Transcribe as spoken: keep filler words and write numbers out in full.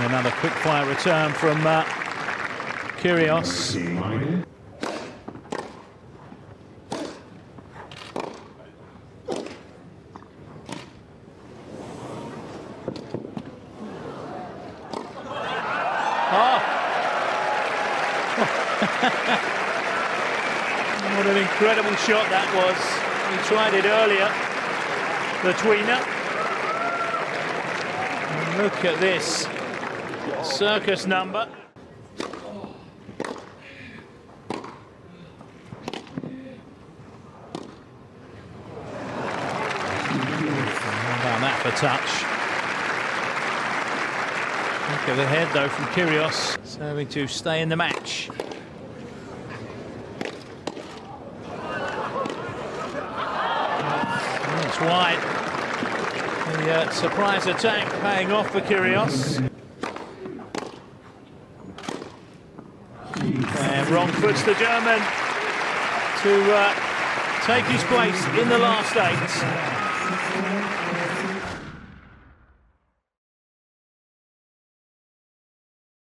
Another quick-fire return from uh, Kyrgios. Oh! What an incredible shot that was. He tried it earlier, the tweener. And look at this circus number. How about that for touch? Look at the head though from Kyrgios, serving to stay in the match. It's wide. The uh, surprise attack paying off for Kyrgios. And wrong foots the German to uh, take his place in the last eight.